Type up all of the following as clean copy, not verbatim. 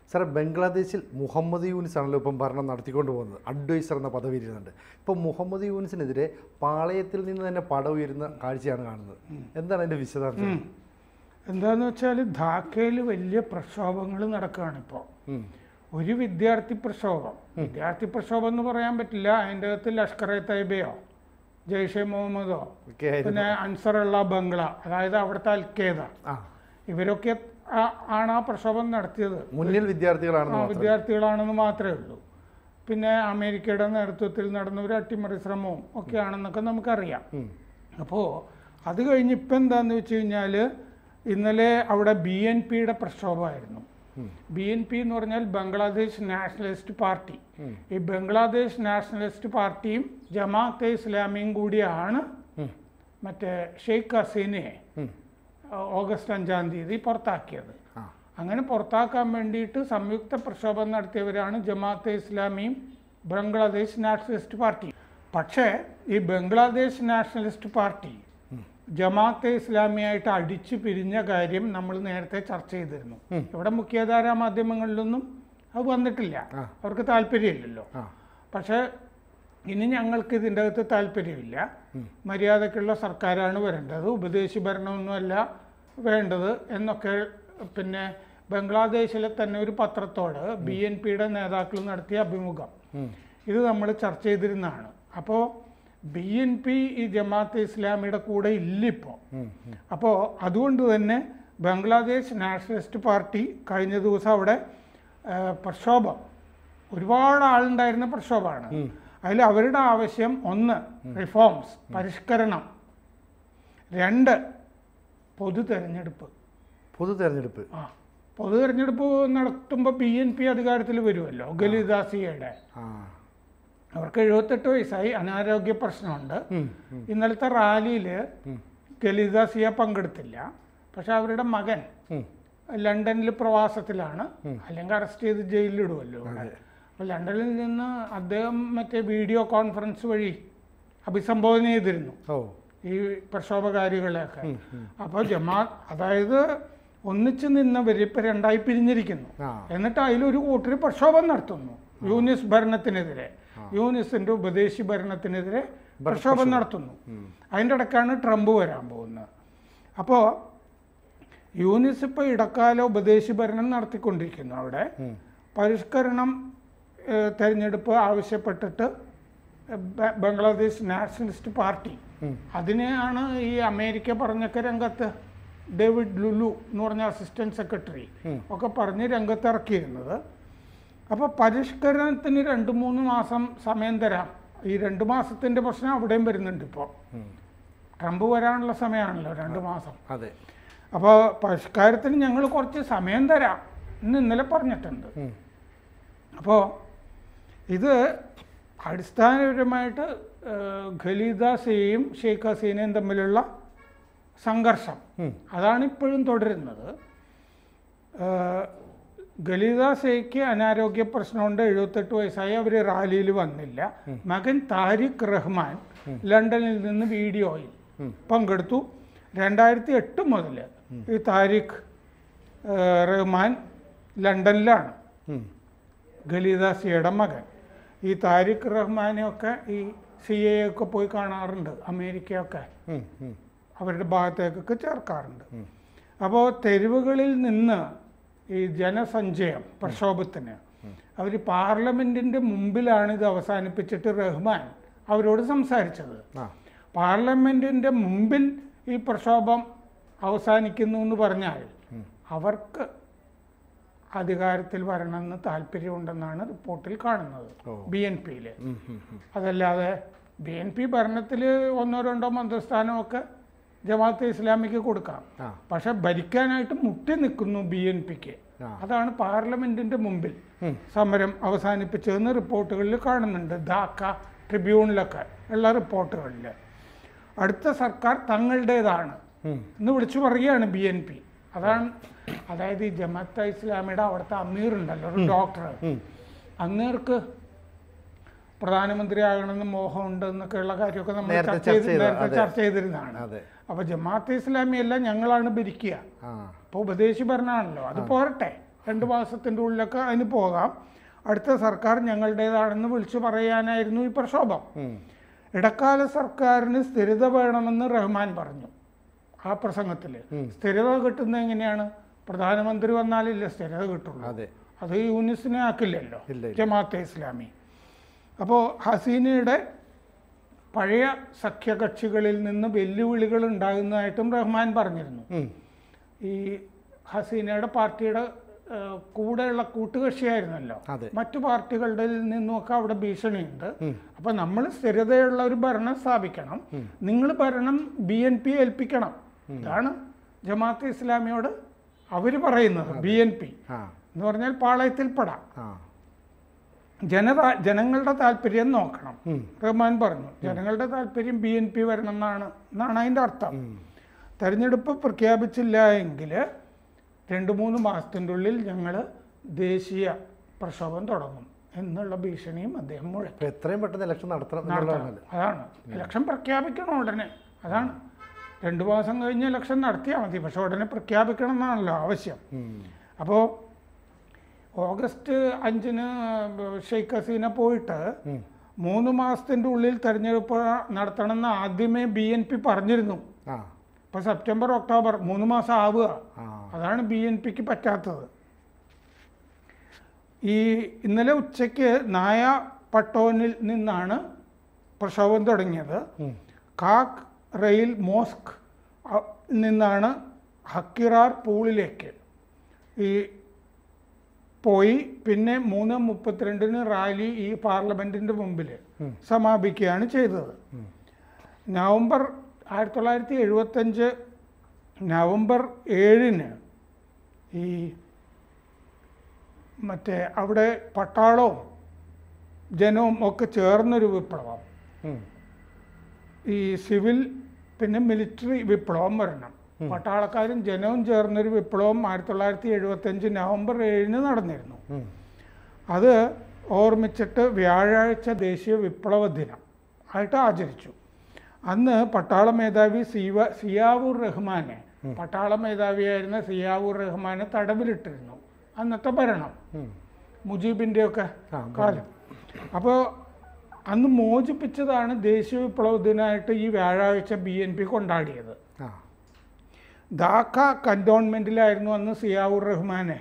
Sir, ബംഗ്ലാദേശിൽ മുഹമ്മദ് യൂനിസ് ആണല്ലോ ഇപ്പം ഭരണം നടത്തിക്കൊണ്ട് പോകുന്നത്. അഡ്വൈസർ എന്ന പദവി ഇരുന്നുണ്ട്. ഇപ്പം മുഹമ്മദ് യൂനിസിനെതിരെ പാളയത്തിൽ നിന്ന് തന്നെ പട ഉയരുന്ന കാഴ്ചയാണ് കാണുന്നത്. എന്താണ് അതിൻ്റെ വിശദാംശം? എന്താണെന്ന് വെച്ചാൽ ധാക്കയിൽ വലിയ പ്രക്ഷോഭങ്ങൾ നടക്കുകയാണിപ്പോൾ. ഒരു വിദ്യാർത്ഥി പ്രക്ഷോഭം എന്ന് പറയാൻ പറ്റില്ല. അതിൻ്റെ അകത്ത് ലഷ്കർ എ തൈബയോ ജയ്ഷെ മുഹമ്മദോ പിന്നെ അൻസറുള്ള ബംഗ്ല, അതായത് അവിടുത്തെ അൽഖയ്ദ, ഇവരൊക്കെ ആണ് ആ പ്രക്ഷോഭം നടത്തിയത്. മുന്നിൽ വിദ്യാർത്ഥികളാണെന്ന് മാത്രമേ ഉള്ളൂ. പിന്നെ അമേരിക്കയുടെ നേതൃത്വത്തിൽ നടന്ന ഒരു അട്ടിമറി ശ്രമവും ഒക്കെയാണെന്നൊക്കെ നമുക്കറിയാം. അപ്പോൾ അത് കഴിഞ്ഞ് ഇപ്പം എന്താണെന്ന് വെച്ച് കഴിഞ്ഞാൽ ഇന്നലെ അവിടെ BNPയുടെ പ്രക്ഷോഭമായിരുന്നു. BNP എന്ന് പറഞ്ഞാൽ ബംഗ്ലാദേശ് നാഷണലിസ്റ്റ് പാർട്ടി. ഈ ബംഗ്ലാദേശ് നാഷണലിസ്റ്റ് പാർട്ടിയും ജമാഅത്തെ ഇസ്ലാമിയും കൂടിയാണ് മറ്റേ ഷെയ്ഖ് ഹസീനയെ ഓഗസ്റ്റ് 5-ാം തീയതി പുറത്താക്കിയത്. അങ്ങനെ പുറത്താക്കാൻ വേണ്ടിയിട്ട് സംയുക്ത പ്രക്ഷോഭം നടത്തിയവരാണ് ജമാഅത്തെ ഇസ്ലാമിയും ബംഗ്ലാദേശ് നാഷണലിസ്റ്റ് പാർട്ടി. പക്ഷേ ഈ ബംഗ്ലാദേശ് നാഷണലിസ്റ്റ് പാർട്ടി ജമാഅത്തെ ഇസ്ലാമിയായിട്ട് അടിച്ചു പിരിഞ്ഞ കാര്യം നമ്മൾ നേരത്തെ ചർച്ച ചെയ്തിരുന്നു. ഇവിടെ മുഖ്യധാരാ മാധ്യമങ്ങളിലൊന്നും അത് വന്നിട്ടില്ല, അവർക്ക് താല്പര്യമില്ലല്ലോ. പക്ഷേ ഇനി ഞങ്ങൾക്ക് ഇതിൻ്റെ അകത്ത് താല്പര്യമില്ല, മര്യാദക്കുള്ള സർക്കാരാണ് വരേണ്ടത്, ഉപദേശി ഭരണമൊന്നുമല്ല വേണ്ടത് എന്നൊക്കെ പിന്നെ ബംഗ്ലാദേശിലെ തന്നെ ഒരു പത്രത്തോട് BNPയുടെ നേതാക്കൾ നടത്തിയ അഭിമുഖം ഇത് നമ്മൾ ചർച്ച ചെയ്തിരുന്നതാണ്. അപ്പോൾ BNP ഈ ജമാഅത്തെ ഇസ്ലാമിയുടെ കൂടെ ഇല്ലിപ്പോൾ. അപ്പോൾ അതുകൊണ്ട് തന്നെ ബംഗ്ലാദേശ് നാഷണലിസ്റ്റ് പാർട്ടി കഴിഞ്ഞ ദിവസം അവിടെ പ്രക്ഷോഭം, ഒരുപാട് ആളുണ്ടായിരുന്ന പ്രക്ഷോഭമാണ്. അതിൽ അവരുടെ ആവശ്യം 1 റിഫോംസ്, പരിഷ്കരണം, 2 പൊതു തെരഞ്ഞെടുപ്പ്. പൊതു തെരഞ്ഞെടുപ്പ് നടത്തുമ്പോൾ BNP അധികാരത്തിൽ വരുമല്ലോ. ഖലീദാസിയയുടെ അവർക്ക് 78 വയസ്സായി, അനാരോഗ്യ പ്രശ്നമുണ്ട്. ഇന്നലത്തെ റാലിയിൽ ഖലീദാസിയ പങ്കെടുത്തില്ല. പക്ഷെ അവരുടെ മകൻ ലണ്ടനിൽ പ്രവാസത്തിലാണ്, അല്ലെങ്കിൽ അറസ്റ്റ് ചെയ്ത് ജയിലിലിടുമല്ലോ. അപ്പോൾ ലണ്ടനിൽ നിന്ന് അദ്ദേഹം മറ്റേ വീഡിയോ കോൺഫറൻസ് വഴി അഭിസംബോധന ചെയ്തിരുന്നു ഈ പ്രക്ഷോഭകാരികളെയൊക്കെ. അപ്പോൾ അതായത് ഒന്നിച്ച് നിന്നവർ ഇപ്പം 2ആയി പിരിഞ്ഞിരിക്കുന്നു. എന്നിട്ട് അതിലൊരു കൂട്ടർ പ്രക്ഷോഭം നടത്തുന്നു യൂനിസ് ഭരണത്തിനെതിരെ, യൂനിസിൻ്റെ ഉപദേശി ഭരണത്തിനെതിരെ പ്രക്ഷോഭം നടത്തുന്നു. അതിൻ്റെ ഇടയ്ക്കാണ് ട്രംപ് വരാൻ പോകുന്നത്. അപ്പോൾ യൂനിസ് ഇപ്പോൾ ഇടക്കാല ഉപദേശി ഭരണം നടത്തിക്കൊണ്ടിരിക്കുന്നു. അവിടെ പരിഷ്കരണം, തെരഞ്ഞെടുപ്പ് ആവശ്യപ്പെട്ടിട്ട് ബംഗ്ലാദേശ് നാഷണലിസ്റ്റ് പാർട്ടി, അതിനെയാണ് ഈ അമേരിക്ക പറഞ്ഞൊക്കെ രംഗത്ത് ഡേവിഡ് ലുലു എന്ന് പറഞ്ഞ അസിസ്റ്റന്റ് സെക്രട്ടറി ഒക്കെ പറഞ്ഞ് രംഗത്തിറക്കിയിരുന്നത്. അപ്പോൾ പരിഷ്കരണത്തിന് 2-3 മാസം സമയം തരാം. ഈ 2 മാസത്തിൻ്റെ പ്രശ്നം അവിടെയും വരുന്നുണ്ട്. ഇപ്പോൾ ട്രംപ് വരാനുള്ള സമയമാണല്ലോ 2 മാസം. അപ്പോൾ പരിഷ്കാരത്തിന് ഞങ്ങൾ കുറച്ച് സമയം തരാം എന്ന് ഇന്നലെ പറഞ്ഞിട്ടുണ്ട്. അപ്പോൾ ഇത് അടിസ്ഥാനപരമായിട്ട് ഖലീദാസിയയും ഷെയ്ഖ് ഹസീനയും തമ്മിലുള്ള സംഘർഷം അതാണ് ഇപ്പോഴും തുടരുന്നത്. ഖലീദാസിയയ്ക്ക് അനാരോഗ്യ പ്രശ്നമുണ്ട്, 78 വയസ്സായി, അവർ റാലിയിൽ വന്നില്ല. മകൻ താരിഖ് റഹ്മാൻ ലണ്ടനിൽ നിന്ന് വീഡിയോയിൽ പങ്കെടുത്തു. 2008 മുതൽ ഈ താരിഖ് റഹ്മാൻ ലണ്ടനിലാണ്, ഖലീദാസിയയുടെ മകൻ. ഈ താരിഖ് റഹ്മാനെയൊക്കെ ഈ CIA ഒക്കെ പോയി കാണാറുണ്ട്, അമേരിക്കയൊക്കെ അവരുടെ ഭാഗത്തേക്കൊക്കെ ചേർക്കാറുണ്ട്. അപ്പോൾ തെരുവുകളിൽ നിന്ന് ഈ ജനസഞ്ചയം പ്രക്ഷോഭത്തിന് അവർ പാർലമെൻറ്റിൻ്റെ മുമ്പിലാണ് ഇത് അവസാനിപ്പിച്ചിട്ട് റഹ്മാൻ അവരോട് സംസാരിച്ചത്. പാർലമെൻറ്റിൻ്റെ മുമ്പിൽ ഈ പ്രക്ഷോഭം അവസാനിക്കുന്നു എന്ന് പറഞ്ഞാൽ അവർക്ക് അധികാരത്തിൽ വരണമെന്ന് താല്പര്യമുണ്ടെന്നാണ് റിപ്പോർട്ടിൽ കാണുന്നത് BNPയിൽ. അതല്ലാതെ BNP ഭരണത്തിൽ 1-2 മന്ത്രിസ്ഥാനമൊക്കെ ജമാഅത്തെ ഇസ്ലാമിക്ക് കൊടുക്കാം, പക്ഷെ ഭരിക്കാനായിട്ട് മുട്ടി നിൽക്കുന്നു BNPക്ക്. അതാണ് പാർലമെന്റിന്റെ മുമ്പിൽ സമരം അവസാനിപ്പിച്ചതെന്ന് റിപ്പോർട്ടുകളിൽ കാണുന്നുണ്ട്. ധാക്ക ട്രിബ്യൂണിലൊക്കെ ഉള്ള റിപ്പോർട്ടുകളിൽ അടുത്ത സർക്കാർ തങ്ങളുടേതാണ് എന്ന് വിളിച്ചു പറയുകയാണ് BNP. അതാണ്, അതായത് ഈ ജമാഅത്തെ ഇസ്ലാമിയുടെ അവിടുത്തെ അമീർ ഉണ്ടല്ലോ, ഒരു ഡോക്ടർ, അങ്ങേർക്ക് പ്രധാനമന്ത്രിയാകണമെന്ന് മോഹമുണ്ട് എന്നൊക്കെയുള്ള കാര്യമൊക്കെ നമ്മൾ നേരത്തെ ചർച്ച ചെയ്തിരുന്നതാണ്. അപ്പോൾ ജമാഅത്തെ ഇസ്ലാമി അല്ല, ഞങ്ങളാണ് ഭരിക്കുക. അപ്പോൾ ഉപദേശി ഭരണമാണല്ലോ, അത് പോരട്ടെ, 2 മാസത്തിൻ്റെ ഉള്ളിലൊക്കെ അതിന് പോകാം, അടുത്ത സർക്കാർ ഞങ്ങളുടേതാണെന്ന് വിളിച്ചു പറയാനായിരുന്നു ഈ പ്രക്ഷോഭം. ഇടക്കാല സർക്കാരിന് സ്ഥിരത വേണമെന്ന് റഹ്മാൻ പറഞ്ഞു ആ പ്രസംഗത്തിൽ. സ്ഥിരത കിട്ടുന്നത് എങ്ങനെയാണ്? പ്രധാനമന്ത്രി വന്നാലില്ല സ്ഥിരത കിട്ടുള്ളൂ. അത് യൂനിസിനെ ആക്കില്ലല്ലോ ജമാഅത്തെ ഇസ്ലാമി. അപ്പോൾ ഹസീനയുടെ പഴയ സഖ്യകക്ഷികളിൽ നിന്ന് വെല്ലുവിളികൾ ഉണ്ടാകുന്നതായിട്ടും റഹ്മാൻ പറഞ്ഞിരുന്നു. ഈ ഹസീനയുടെ പാർട്ടിയുടെ കൂടെയുള്ള കൂട്ടുകക്ഷിയായിരുന്നല്ലോ, മറ്റു പാർട്ടികളുടെ നിന്നുമൊക്കെ അവിടെ ഭീഷണിയുണ്ട്. അപ്പം നമ്മൾ സ്ഥിരതയുള്ള ഒരു ഭരണം സ്ഥാപിക്കണം, നിങ്ങൾ ഭരണം BNP ഏൽപ്പിക്കണം. ഇതാണ് ജമാഅത്തെ ഇസ്ലാമിയോട് അവർ പറയുന്നത്. BNP എന്ന് പറഞ്ഞാൽ പാളയത്തിൽപ്പെടാം, ജനങ്ങളുടെ താല്പര്യം നോക്കണം. റഹ്മാൻ പറഞ്ഞു ജനങ്ങളുടെ താല്പര്യം BNP വരണം എന്നാണ് അതിൻ്റെ അർത്ഥം. തെരഞ്ഞെടുപ്പ് പ്രഖ്യാപിച്ചില്ല എങ്കിൽ 2-3 മാസത്തിൻ്റെ ഉള്ളിൽ ഞങ്ങൾ ദേശീയ പ്രക്ഷോഭം തുടങ്ങും എന്നുള്ള ഭീഷണിയും അദ്ദേഹം മുഴക്കി. എത്രയും പെട്ടെന്ന് ഇലക്ഷൻ നടത്തണം. അതാണ് ഇലക്ഷൻ പ്രഖ്യാപിക്കണം ഉടനെ. അതാണ് 2 മാസം കഴിഞ്ഞ് ഇലക്ഷൻ നടത്തിയാൽ മതി, പക്ഷെ ഉടനെ പ്രഖ്യാപിക്കണം എന്നാണല്ലോ ആവശ്യം. അപ്പോൾ ഓഗസ്റ്റ് 5-ന് ഷെയ്ഖ് ഹസീന പോയിട്ട് 3 മാസത്തിൻ്റെ ഉള്ളിൽ തെരഞ്ഞെടുപ്പ് നടത്തണമെന്ന് ആദ്യമേ BNP പറഞ്ഞിരുന്നു. ഇപ്പോൾ സെപ്റ്റംബർ ഒക്ടോബർ 3 മാസം ആവുക. അതാണ് BNPക്ക് പറ്റാത്തത്. ഇന്നലെ ഉച്ചയ്ക്ക് നായ പട്ടോനിൽ നിന്നാണ് പ്രക്ഷോഭം തുടങ്ങിയത്. കാക്ക് റെയിൽ മോസ്ക് നിന്നാണ് ഹക്കിറാർ പൂളിലേക്ക് പോയി പിന്നെ 3:32-ന് റാലി ഈ പാർലമെൻറ്റിൻ്റെ മുമ്പിൽ സമാപിക്കുകയാണ് ചെയ്തത്. 1975 നവംബർ 7-ന് ഈ മറ്റേ അവിടെ പട്ടാളവും ജനവും ഒക്കെ ചേർന്നൊരു വിപ്ലവം, ഈ സിവിൽ പിന്നെ മിലിറ്ററി വിപ്ലവം വരണം. പട്ടാളക്കാരും ജനവും ചേർന്നൊരു വിപ്ലവം 1975 നവംബർ 7-ന് നടന്നിരുന്നു. അത് ഓർമ്മിച്ചിട്ട് വ്യാഴാഴ്ച ദേശീയ വിപ്ലവ ദിനം ആയിട്ട് ആചരിച്ചു. അന്ന് പട്ടാള മേധാവി സിയാവുർ റഹ്മാനെ, പട്ടാള മേധാവിയായിരുന്ന സിയാവുർ റഹ്മാനെ തടവിലിട്ടിരുന്നു അന്നത്തെ ഭരണം, മുജീബിൻ്റെയൊക്കെ കാലം. അപ്പോൾ അന്ന് മോചിപ്പിച്ചതാണ് ദേശീയ വിപ്ലവ ദിനമായിട്ട് ഈ വ്യാഴാഴ്ച BNP കൊണ്ടാടിയത്. ധാക്ക കന്റോൺമെൻറ്റിലായിരുന്നു അന്ന് സിയാവുർ റഹ്മാനെ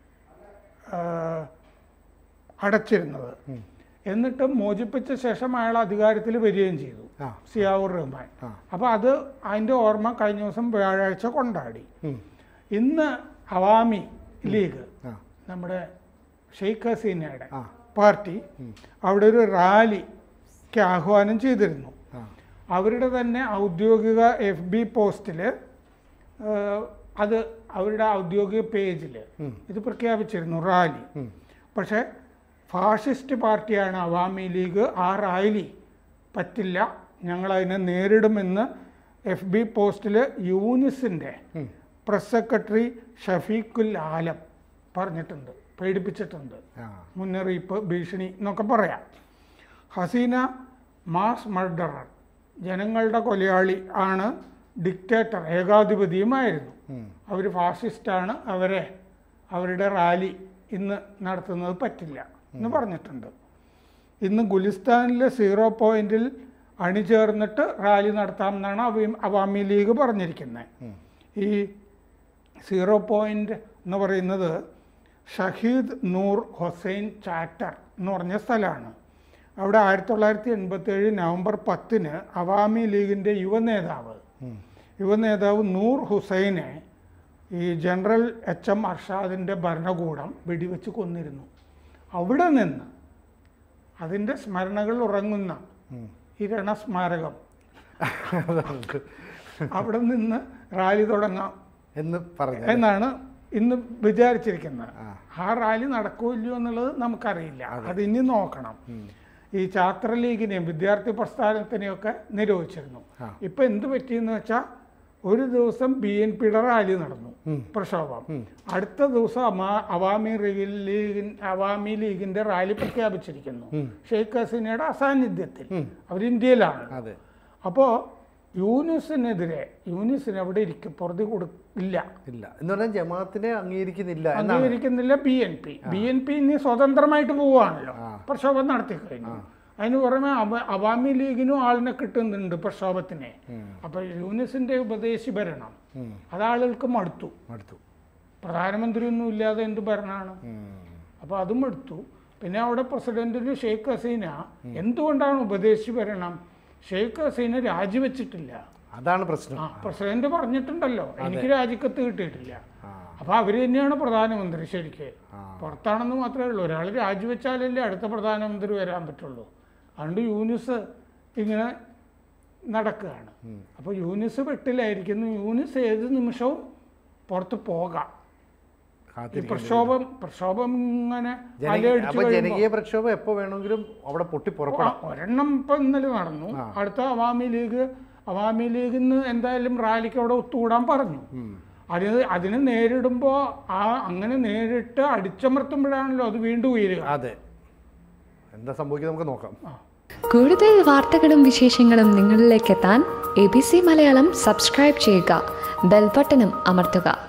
അടച്ചിരുന്നത്. എന്നിട്ട് മോചിപ്പിച്ച ശേഷം അയാൾ അധികാരത്തിൽ വരികയും ചെയ്തു സിയാവുർ റഹ്മാൻ. അപ്പോൾ അതിൻ്റെ ഓർമ്മ കഴിഞ്ഞ ദിവസം വ്യാഴാഴ്ച കൊണ്ടാടി. ഇന്ന് അവാമി ലീഗ്, നമ്മുടെ ഷെയ്ഖ് ഹസീനയുടെ പാർട്ടി, അവിടെ ഒരു റാലിക്ക് ആഹ്വാനം ചെയ്തിരുന്നു. അവരുടെ തന്നെ ഔദ്യോഗിക FB പോസ്റ്റിൽ അത് അവരുടെ ഔദ്യോഗിക പേജിൽ ഇത് പ്രഖ്യാപിച്ചിരുന്നു റാലി. പക്ഷേ ഫാഷിസ്റ്റ് പാർട്ടിയാണ് അവാമി ലീഗ്, ആ റാലി പറ്റില്ല, ഞങ്ങളതിനെ നേരിടുമെന്ന് FB പോസ്റ്റിൽ യൂനിസിൻ്റെ പ്രസ് സെക്രട്ടറി ഷഫീഖുൽ ആലം പറഞ്ഞിട്ടുണ്ട്, പേടിപ്പിച്ചിട്ടുണ്ട്. മുന്നറിയിപ്പ്, ഭീഷണി എന്നൊക്കെ പറയാം. ഹസീന മാസ് മർഡറർ, ജനങ്ങളുടെ കൊലയാളി ആണ്, ഡിക്റ്റേറ്റർ, ഏകാധിപതിയുമായിരുന്നു. അവർ ഫാസിസ്റ്റാണ്, അവരുടെ റാലി ഇന്ന് നടത്തുന്നത് പറ്റില്ല എന്ന് പറഞ്ഞിട്ടുണ്ട്. ഇന്ന് ഗുലിസ്ഥാനിലെ 0 പോയിന്റിൽ അണിചേർന്നിട്ട് റാലി നടത്താമെന്നാണ് അവാമി ലീഗ് പറഞ്ഞിരിക്കുന്നത്. ഈ 0 പോയിന്റ് എന്ന് പറയുന്നത് ഷഹീദ് നൂർ ഹുസൈൻ ചാറ്റർ എന്ന് പറഞ്ഞ സ്ഥലമാണ്. അവിടെ 1987 നവംബർ 10-ന് അവാമി ലീഗിൻ്റെ യുവനേതാവ് നൂർ ഹുസൈനെ ഈ ജനറൽ HM അർഷാദിൻ്റെ ഭരണകൂടം വെടിവെച്ച് കൊന്നിരുന്നു. അവിടെ നിന്ന് അതിൻ്റെ സ്മരണകൾ ഉറങ്ങുന്ന ഈ രണസ്മാരകം അവിടെ നിന്ന് റാലി തുടങ്ങാം എന്നാണ് ഇന്ന് വിചാരിച്ചിരിക്കുന്നത്. ആ റാലി നടക്കുമോ ഇല്ലയോ എന്നുള്ളത് നമുക്കറിയില്ല, അത് ഇനി നോക്കണം. ഈ ഛാത്ര ലീഗിനെയും വിദ്യാർത്ഥി പ്രസ്ഥാനത്തിനെയൊക്കെ നിരോധിച്ചിരുന്നു. ഇപ്പം എന്ത് പറ്റിയെന്ന് വെച്ചാൽ ഒരു ദിവസം BNPയുടെ റാലി നടന്നു, പ്രക്ഷോഭം. അടുത്ത ദിവസം അവാമി ലീഗിന്റെ റാലി പ്രഖ്യാപിച്ചിരിക്കുന്നു ഷെയ്ഖ് ഹസീനയുടെ അസാന്നിധ്യത്തിൽ. അവർ ഇന്ത്യയിലാണ്. അപ്പോൾ യൂനിസിന് അവിടെ പുറത്ത് ഇല്ല എന്ന് പറഞ്ഞാൽ ജമാഅത്തിനെ അംഗീകരിക്കുന്നില്ല. BNP ഇനി സ്വതന്ത്രമായിട്ട് പോവുകയാണല്ലോ, പ്രക്ഷോഭം നടത്തി കഴിഞ്ഞു. അതിന് പുറമെ അവാമി ലീഗിനും ആളിനെ കിട്ടുന്നുണ്ട് പ്രക്ഷോഭത്തിനെ. അപ്പൊ യൂനിസിന്റെ ഉപദേശി ഭരണം അതാളുകൾക്ക് മടുത്തു. പ്രധാനമന്ത്രി ഒന്നും ഇല്ലാതെ എന്ത് ഭരണമാണ്? അപ്പൊ അതും എടുത്തു. പിന്നെ അവിടെ പ്രസിഡന്റിന് ഷെയ്ഖ് ഹസീന, എന്തുകൊണ്ടാണ് ഉപദേശി ഭരണം? ഷെയ്ഖ് ഹസീന രാജിവെച്ചിട്ടില്ല, അതാണ് പ്രശ്നം. പ്രസിഡന്റ് പറഞ്ഞിട്ടുണ്ടല്ലോ എനിക്ക് രാജിക്കത്ത് കിട്ടിയിട്ടില്ല. അപ്പൊ അവര് തന്നെയാണ് പ്രധാനമന്ത്രി. ശരിക്ക് പുറത്താണെന്ന് മാത്രമേ ഉള്ളൂ. ഒരാൾ രാജിവെച്ചാലല്ലേ അടുത്ത പ്രധാനമന്ത്രി വരാൻ പറ്റുള്ളൂ. അതുകൊണ്ട് യൂനിസ് ഇങ്ങനെ നടക്കുകയാണ്. അപ്പൊ യൂനിസ് വെട്ടിലായിരിക്കുന്നു. യൂനിസ് ഏത് നിമിഷവും പുറത്ത് പോകാം. പ്രക്ഷോഭം ഇങ്ങനെ ജനകീയ പ്രക്ഷോഭം എപ്പോ വേണമെങ്കിലും അവിടെ പൊട്ടി പുറപ്പെടാം. ഒരെണ്ണം ഇപ്പൊ ഇന്നലെ നടന്നു. അടുത്ത അവാമി ലീഗിൽ നിന്ന് എന്തായാലും റാലിക്ക് അവിടെ ഒത്തുകൂടാൻ പറഞ്ഞു. അതിനെ നേരിടുമ്പോ അങ്ങനെ നേരിട്ട് അടിച്ചമർത്തുമ്പോഴാണല്ലോ അത് വീണ്ടും ഉയരുക. അതെ, എന്താ സംഭവിക്കുക നമുക്ക് നോക്കാം. കൂടുതൽ വാർത്തകളും വിശേഷങ്ങളും നിങ്ങളിലേക്ക് എത്താൻ ABC മലയാളം സബ്സ്ക്രൈബ് ചെയ്യുക, ബെൽ ബട്ടണും അമർത്തുക.